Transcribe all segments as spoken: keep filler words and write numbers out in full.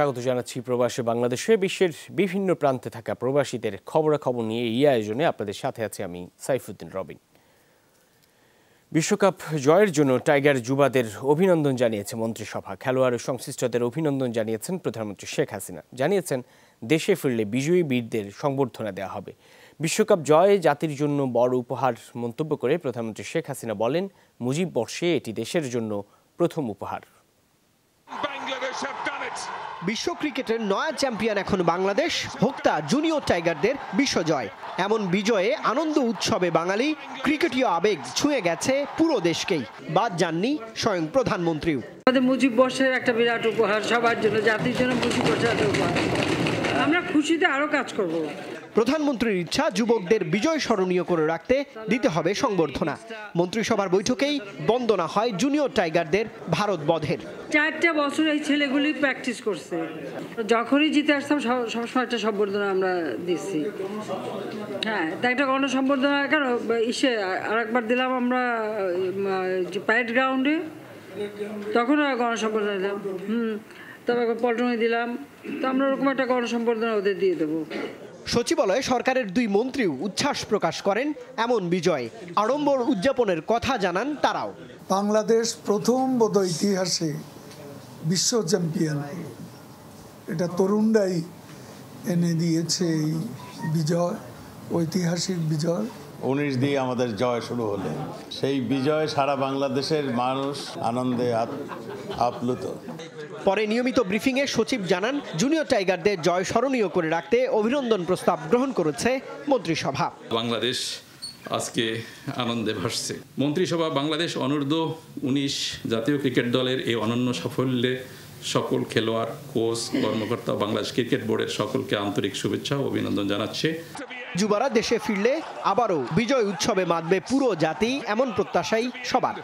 স্বাগত জানাচ্ছি প্রবাসে বাংলাদেশে। বিশ্বের বিভিন্ন প্রান্তে থাকা প্রবাসীদের খবরাখবর নিয়ে এই আয়োজনে আপনাদের সাথে আছি আমি সাইফুদ্দিন রবিন। বিশ্বকাপ জয়ের জন্য টাইগার যুবাদের অভিনন্দন জানিয়েছে মন্ত্রিসভা। খেলোয়াড় ও সংশ্লিষ্টদের অভিনন্দন জানিয়েছেন প্রধানমন্ত্রী শেখ হাসিনা। জানিয়েছেন দেশে ফিরলে বিজয়ী বীরদের সংবর্ধনা দেওয়া হবে। বিশ্বকাপ জয় জাতির জন্য বড় উপহার মন্তব্য করে প্রধানমন্ত্রী শেখ হাসিনা বলেন, মুজিব বর্ষে এটি দেশের জন্য প্রথম উপহার। বিশ্ব ক্রিকেটের নয়া চ্যাম্পিয়ন এখন বাংলাদেশ, হোক্তা জুনিয়র টাইগারদের বিশ্বজয়। এমন বিজয়ে আনন্দ উৎসবে বাঙালি, ক্রিকেটীয় আবেগ ছুঁয়ে গেছে পুরো দেশকেই, বাদ যাননি স্বয়ং প্রধানমন্ত্রীও। আমাদের মুজিব বর্ষের একটা বিরাট উপহার, সবার জন্য, জাতির জন্য মুজিব বর্ষের একটা উপহার। আমরা খুশিতে আরো কাজ করব। প্রধানমন্ত্রীর ইচ্ছা, যুবকদের বিজয় স্মরণীয় করে রাখতে দিতে হবে সংবর্ধনা। মন্ত্রিসভার বৈঠকেই বন্দনা হয় জুনিয়র টাইগারদের ভারত বধের। চারটা বছর এই ছেলেগুলি প্র্যাকটিস করছে, যখনই জিতে আসতাম সবসময় একটা সম্বর্ধনা আমরা দিচ্ছি। হ্যাঁ, তা একটা গণসম্বর্ধনা কেন ইসে আর একবার দিলাম আমরা প্যারেড গ্রাউন্ডে, তখন গণসম্বর্ধনা দিলাম। হুম তারপর পল্টনে দিলাম, তো আমরা ওরকম একটা গণসম্বর্ধনা ওদের দিয়ে দেবো। সচিবালয়ে সরকারের দুই মন্ত্রীও উচ্ছ্বাস প্রকাশ করেন এমন বিজয়, আড়ম্বর উদযাপনের কথা জানান তারাও। বাংলাদেশ প্রথম বোধ ইতিহাসে বিশ্ব চ্যাম্পিয়ন, এটা তরুণরাই এনে দিয়েছে এই বিজয়, ঐতিহাসিক বিজয়। উনিশ দিয়ে আমাদের জয় শুরু হলো, সেই বিজয় সারা বাংলাদেশের মানুষ আনন্দে আপ্লুত। পরে নিয়মিত ব্রিফিংয়ে সচিব জানান, জুনিয়র টাইগারদের জয় স্মরণীয় করে রাখতে অভিনন্দন প্রস্তাব গ্রহণ করেছে মন্ত্রিসভা। বাংলাদেশ আজকে আনন্দে ভাসছে। মন্ত্রিসভা বাংলাদেশ অনূর্ধ্ব উনিশ জাতীয় ক্রিকেট দলের এই অনন্য সাফল্যে সকল খেলোয়াড়, কোচ, কর্মকর্তা, বাংলাদেশ ক্রিকেট বোর্ডের সকলকে আন্তরিক শুভেচ্ছা ও অভিনন্দন জানাচ্ছে। যুবারা দেশে ফিরলে আবারও বিজয় উৎসবে মাতবে পুরো জাতি, এমন প্রত্যাশাই সবার।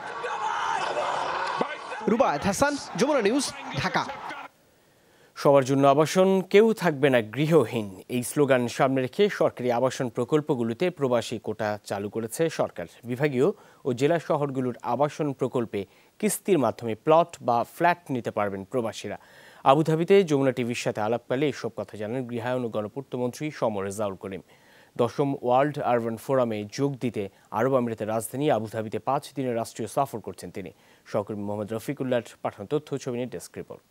রুবায়েত হাসান, যমুনা নিউজ, ঢাকা। সবার জন্য আবাসন, কেউ থাকবে না গৃহহীন, এই স্লোগান সামনে রেখে সরকারি আবাসন প্রকল্পগুলোতে প্রবাসী কোটা চালু করেছে সরকার। বিভাগীয় ও জেলা শহরগুলোর আবাসন প্রকল্পে কিস্তির মাধ্যমে প্লট বা ফ্ল্যাট নিতে পারবেন প্রবাসীরা। আবুধাবিতে যমুনা টিভির সাথে আলাপকালে এসব কথা জানান গৃহায়ন ও গণপূর্তমন্ত্রী সমর রেজাউল করিম। দশম ওয়ার্ল্ড আরবান ফোরামে যোগ দিতে আরব আমিরাতের রাজধানী আবুধাবিতে পাঁচ দিনের রাষ্ট্রীয় সফর করছেন তিনি। সহকর্মী মোহাম্মদ রফিকুল্লাহর পাঠানো তথ্য ছবি নিয়ে ডেস্ক রিপোর্ট।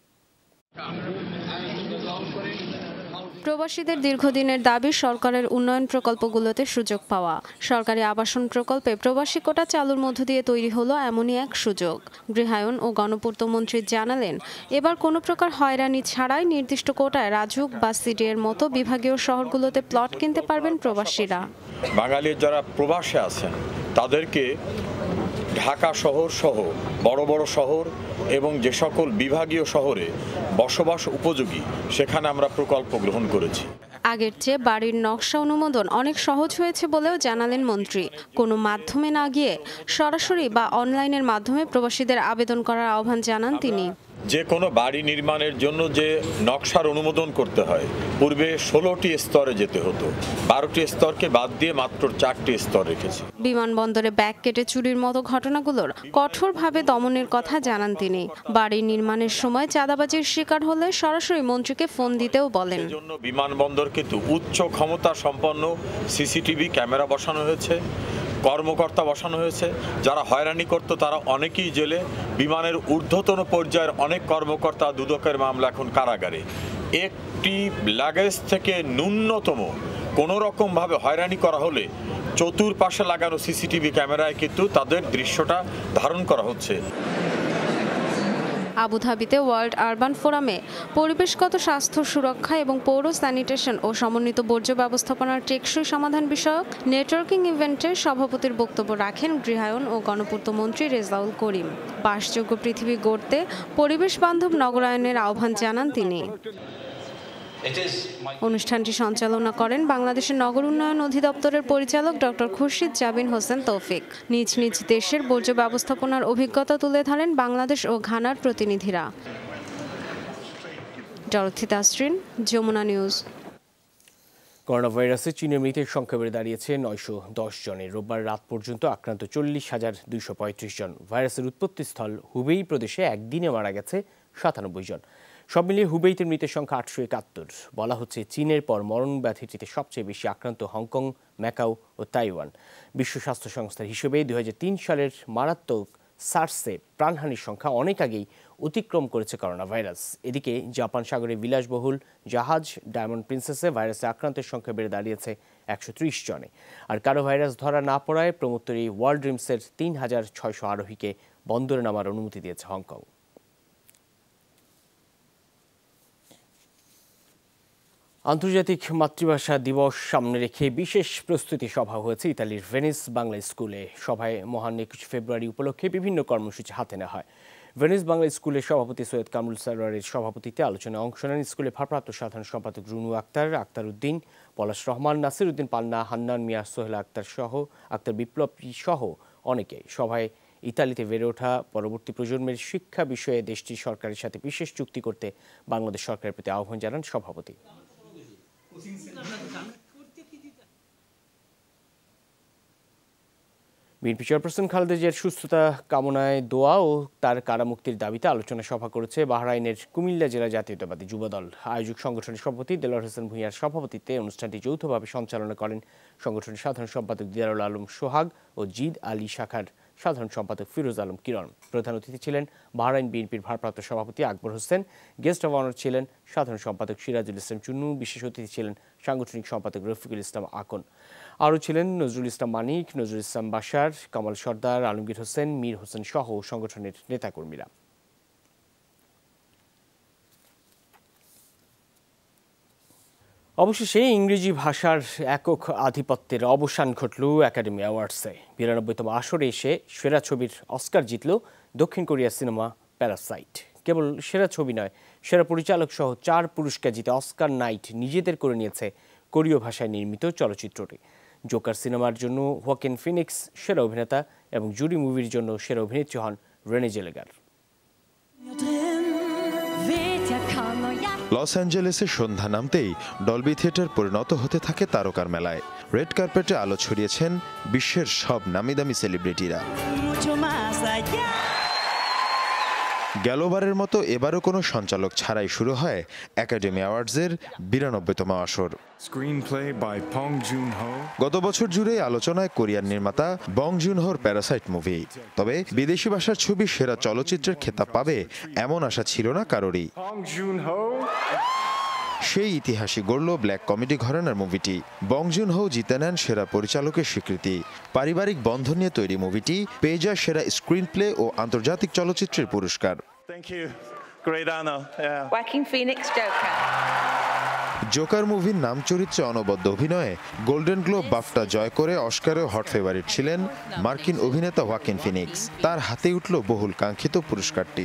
প্রবাসীদের দীর্ঘদিনের দাবি সরকারের উন্নয়ন প্রকল্পগুলোতে সুযোগ পাওয়া। সরকারি আবাসন প্রকল্পে প্রবাসী কোটা চালুর মধ্য দিয়ে তৈরি হলো এমনই এক সুযোগ। গৃহায়ন ও গণপূর্তমন্ত্রী জানালেন, এবার কোনো প্রকার হয়রানি ছাড়াই নির্দিষ্ট কোটায় রাজুক বা সিডি এর মতো বিভাগীয় শহরগুলোতে প্লট কিনতে পারবেন প্রবাসীরা। বাঙালির যারা প্রবাসে আছেন তাদেরকে ঢাকা শহর সহ বড় বড় শহর এবং যে সকল বিভাগীয় শহরে বসবাস উপযোগী সেখানে আমরা প্রকল্প গ্রহণ করেছি। আগের চেয়ে বাড়ির নকশা অনুমোদন অনেক সহজ হয়েছে বলেও জানালেন মন্ত্রী। কোনো মাধ্যমে না গিয়ে সরাসরি বা অনলাইনের মাধ্যমে প্রবাসীদের আবেদন করার আহ্বান জানান তিনি। যে কোনো বাড়ি নির্মাণের জন্য যে নকশার অনুমোদন করতে হয়, পূর্বে ষোলোটি স্তরে যেতে হতো, বারোটি স্তরকে বাদ দিয়ে মাত্র চারটি স্তর রেখেছে। বিমানবন্দরে ব্যাগ কেটে চুরির মতো ঘটনাগুলোর কঠোরভাবে দমনের কথা জানান তিনি। বাড়ি নির্মাণের সময় চাঁদাবাজির শিকার হলে সরাসরি মন্ত্রীকে ফোন দিতেও বলেন। এজন্য বিমানবন্দর কিন্তু উচ্চ ক্ষমতা সম্পন্ন সিসিটিভি ক্যামেরা বসানো হয়েছে, কর্মকর্তা বসানো হয়েছে। যারা হয়রানি করত তারা অনেকেই জেলে, বিমানের ঊর্ধ্বতন পর্যায়ের অনেক কর্মকর্তা দুদকের মামলা এখন কারাগারে। একটি লাগেজ থেকে ন্যূনতম কোনো রকমভাবে হয়রানি করা হলে চতুর্পাশে লাগানো সিসিটিভি ক্যামেরায় কিন্তু তাদের দৃশ্যটা ধারণ করা হচ্ছে। আবুধাবিতে ওয়ার্ল্ড আরবান ফোরামে পরিবেশগত স্বাস্থ্য সুরক্ষা এবং পৌর স্যানিটেশন ও সমন্বিত বর্জ্য ব্যবস্থাপনার টেকসই সমাধান বিষয়ক নেটওয়ার্কিং ইভেন্টের সভাপতির বক্তব্য রাখেন গৃহায়ন ও গণপূর্তমন্ত্রী রেজাউল করিম। বাসযোগ্য পৃথিবী গড়তে পরিবেশ বান্ধব নগরায়নের আহ্বান জানান তিনি। অনুষ্ঠানটি সঞ্চালনা করেন বাংলাদেশের নগর উন্নয়ন অধিদপ্তরের পরিচালক ডক্টর খুরশিদ জাবিন হোসেন তৌফিক। নিজ নিজ দেশের বর্জ্য ব্যবস্থাপনার অভিজ্ঞতা তুলে ধরেন বাংলাদেশ ও ঘানার প্রতিনিধিরা। Dorothy Tasrin, Jamuna News. Corona ভাইরাসে চীনের মৃতের সংখ্যা বেড়ে দাঁড়িয়েছে নয়শো দশ জনের। রোববার রাত পর্যন্ত আক্রান্ত চল্লিশ হাজার দুইশো পঁয়ত্রিশ জন। ভাইরাসের উৎপত্তিস্থল হুবেই প্রদেশে একদিনে মারা গেছে সাতানব্বই জন। সব মিলিয়ে হুবেইতে মৃতের সংখ্যা আটশো একাত্তর। বলা হচ্ছে চীনের পর মরণ ব্যাধিটিতে সবচেয়ে বেশি আক্রান্ত হংকং, ম্যাকাও ও তাইওয়ান। বিশ্ব স্বাস্থ্য সংস্থার হিসেবে দুই হাজার তিন সালের মারাত্মক সার্সে প্রাণহানির সংখ্যা অনেক আগেই অতিক্রম করেছে করোনা ভাইরাস। এদিকে জাপান সাগরে বিলাসবহুল জাহাজ ডায়মন্ড প্রিন্সেসে ভাইরাসে আক্রান্তের সংখ্যা বেড়ে দাঁড়িয়েছে একশো ত্রিশ জনে। আর কারো ভাইরাস ধরা না পড়ায় প্রমোত্তরী ওয়ার্ল্ড ড্রিমসের তিন হাজার ছয়শো আরোহীকে বন্দরে নামার অনুমতি দিয়েছে হংকং। আন্তর্জাতিক মাতৃভাষা দিবস সামনে রেখে বিশেষ প্রস্তুতি সভা হয়েছে ইতালির ভেনিস বাংলা স্কুলে। সভায় মহান একুশে ফেব্রুয়ারি উপলক্ষে বিভিন্ন কর্মসূচি হাতে নেওয়া হয়। ভেনিস বাংলা স্কুলের সভাপতি সৈয়দ কামরুল সারোয়ারের সভাপতিত্বে আলোচনায় অংশ নেন স্কুলের ভারপ্রাপ্ত সাধারণ সম্পাদক রুনু আক্তার, আক্তার উদ্দিন, পলাশ রহমান, নাসির উদ্দিন পান্না, হান্নান মিয়া, সোহেল আক্তার সহ আক্তার বিপ্লবী সহ অনেকে। সভায় ইতালিতে বেড়ে ওঠা পরবর্তী প্রজন্মের শিক্ষা বিষয়ে দেশটির সরকারের সাথে বিশেষ চুক্তি করতে বাংলাদেশ সরকারের প্রতি আহ্বান জানান সভাপতি। বিএনপি চেয়ারপারসন খালেদা জিয়ার সুস্থতা কামনায় দোয়া ও তার কারামুক্তির দাবিতে আলোচনা সভা করেছে বাহরাইনের কুমিল্লা জেলা জাতীয়তাবাদী যুবদল। আয়োজক সংগঠনের সভাপতি দেলোয়ার হোসেন ভূঁইয়ার সভাপতিত্বে অনুষ্ঠানটি যৌথভাবে সঞ্চালনা করেন সংগঠনের সাধারণ সম্পাদক দিদারুল আলম সোহাগ ও জিদ আলী শাখার সাধারণ সম্পাদক ফিরোজ আলম কিরণ। প্রধান অতিথি ছিলেন বাহরাইন বিএনপির ভারপ্রাপ্ত সভাপতি Akbar Hossain. Guest of honour ছিলেন সাধারণ সম্পাদক সিরাজুল ইসলাম চুন্নু। বিশেষ অতিথি ছিলেন সাংগঠনিক সম্পাদক রফিকুল ইসলাম আকন। আরও ছিলেন নজরুল ইসলাম মানিক, নজরুল ইসলাম বাশার, কামাল সর্দার, আলমগীর হোসেন, মীর হোসেন সহ সংগঠনের নেতাকর্মীরা। অবশেষে ইংরেজি ভাষার একক আধিপত্যের অবসান ঘটল একাডেমি অ্যাওয়ার্ডসে। বিরানব্বইতম আসরে এসে সেরা ছবির অস্কার জিতল দক্ষিণ কোরিয়ার সিনেমা প্যারাসাইট। কেবল সেরা ছবি নয়, সেরা পরিচালক সহ চার পুরস্কার জিতে অস্কার নাইট নিজেদের করে নিয়েছে কোরীয় ভাষায় নির্মিত চলচ্চিত্রটি। জোকার সিনেমার জন্য হোয়াকিন ফিনিক্স সেরা অভিনেতা এবং জুডি মুভির জন্য সেরা অভিনেত্রী হন রেনে জেলেগার। লস অ্যাঞ্জেলেসে সন্ধ্যা নামতেই ডলবি থিয়েটার পরিণত হতে থাকে তারকার মেলায়। রেড কার্পেটে আলো ছড়িয়েছেন বিশ্বের সব নামিদামি সেলিব্রিটিরা। গেলবারের মতো এবারও কোনো সঞ্চালক ছাড়াই শুরু হয় একাডেমি অ্যাওয়ার্ডসের বিরানব্বইতম আসর। গত বছর জুড়ে আলোচনায় কোরিয়ান নির্মাতা বং জুনহোর প্যারাসাইট মুভি। তবে বিদেশি ভাষার ছবি সেরা চলচ্চিত্রের খেতাব পাবে এমন আশা ছিল না কারোরই। সেই ইতিহাসই গড়ল ব্ল্যাক কমেডি ঘরানার মুভিটি। বং জুনহো জিতে নেন সেরা পরিচালকের স্বীকৃতি। পারিবারিক বন্ধন নিয়ে তৈরি মুভিটি পেয়ে যায় সেরা স্ক্রিন প্লে ও আন্তর্জাতিক চলচ্চিত্রের পুরস্কার। জোকার মুভির নাম চরিত্রে অনবদ্য অভিনয়ে গোল্ডেন গ্লোব বাফটা জয় করে অস্কারেও হট ফেভারিট ছিলেন মার্কিন অভিনেতা হোয়াকিন ফিনিক্স। তার হাতে উঠল বহুল কাঙ্ক্ষিত পুরস্কারটি।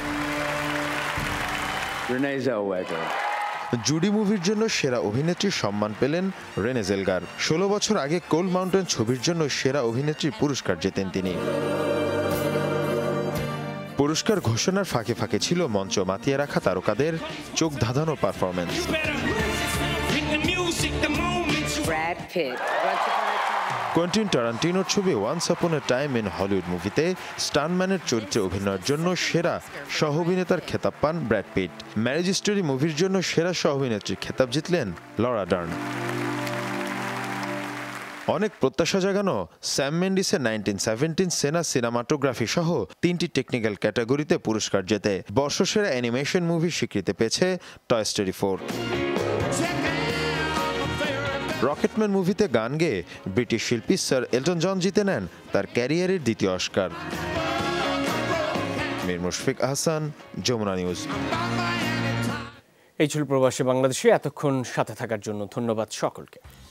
জুডি মুভির জন্য সেরা অভিনেত্রীর সম্মান পেলেন রেনে জেলগার। ষোলো বছর আগে কোল্ড মাউন্টেন ছবির জন্য সেরা অভিনেত্রীর পুরস্কার জেতেন তিনি। পুরস্কার ঘোষণার ফাঁকে ফাঁকে ছিল মঞ্চ মাতিয়ে রাখা তারকাদের চোখ ধাঁধানো পারফরমেন্স। কোয়েন্টিন টারান্টিনোর ছবি once upon A time in Hollywood মুভিতে স্টানম্যানের চরিত্রে অভিনয়ের জন্য সেরা সহ অভিনেতার খেতাব পান ব্র্যাড পিট। ম্যারেজ স্টোরি মুভির জন্য সেরা সহ অভিনেত্রীর খেতাব জিতলেন লরা ডার্ন। অনেক প্রত্যাশা জাগানো স্যাম মেন্ডিসের নাইনটিন সেভেন্টিন সেনা সিনেমাটোগ্রাফি সহ তিনটি টেকনিক্যাল ক্যাটাগরিতে পুরস্কার জেতে বর্ষসেরা অ্যানিমেশন মুভি স্বীকৃতি পেয়েছে টয় স্টোরি ফোর। রকেটম্যান মুভিতে গান গেয়ে ব্রিটিশ শিল্পী স্যার এলটন জন জিতে নেন তার ক্যারিয়ারের দ্বিতীয় অস্কার। মীর মুশফিক আহসান, যমুনা নিউজ। এই ছিল প্রবাসী বাংলাদেশে এতক্ষণ সাথে থাকার জন্য ধন্যবাদ সকলকে।